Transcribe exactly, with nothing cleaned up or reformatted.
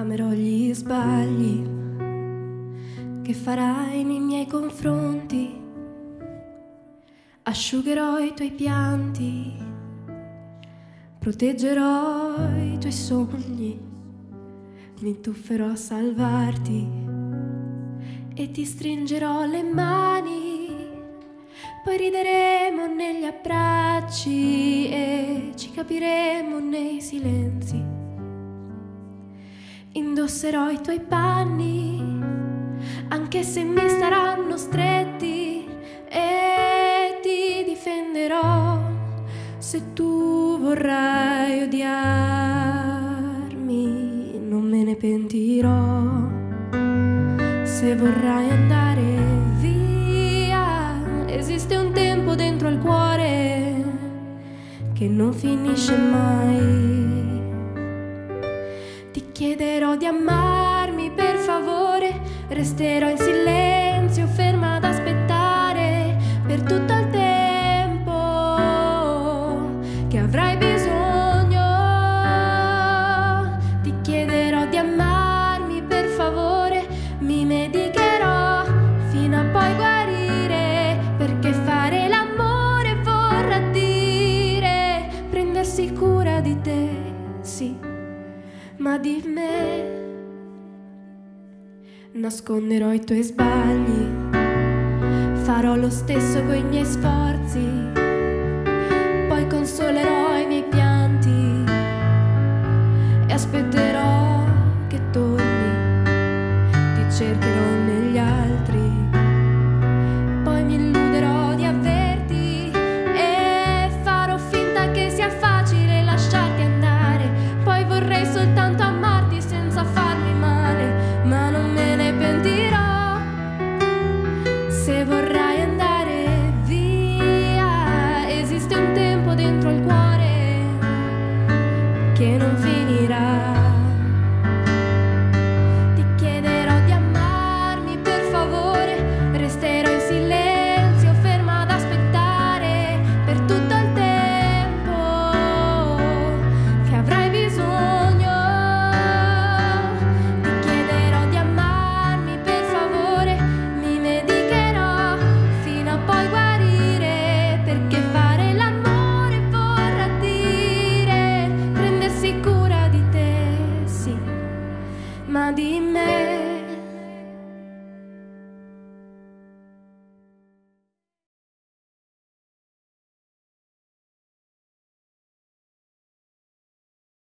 amerò gli sbagli che farai nei miei confronti, asciugherò i tuoi pianti, proteggerò i tuoi sogni, mi tufferò a salvarti e ti stringerò le mani, poi rideremo negli abbracci e ci capiremo nei silenzi. Indosserò i tuoi panni, anche se mi staranno stretti, e ti difenderò se tu vorrai odiarmi, non me ne pentirò. Se vorrai andare via, esiste un tempo dentro al cuore che non finisce mai. Ti chiederò di amarmi, per favore, resterò in silenzio, ferma ad aspettare per tutto il tempo che avrai bisogno. Ti chiederò di amarmi, per favore, mi medicherò fino a poi guarire, perché fare l'amore vorrà dire prendersi cura di te, sì, ma di me. Nasconderò i tuoi sbagli, farò lo stesso coi miei sforzi, poi consolerò i miei pianti e aspetterò che torni, ti cercherò negli altri, poi mi illuderò di averti e farò finta che sia facile lasciarti andare, poi vorrei soltanto amarti senza farmi male, ma non me ne pentirò. Se vorrai andare via, esiste un tempo dentro il cuore che non finisce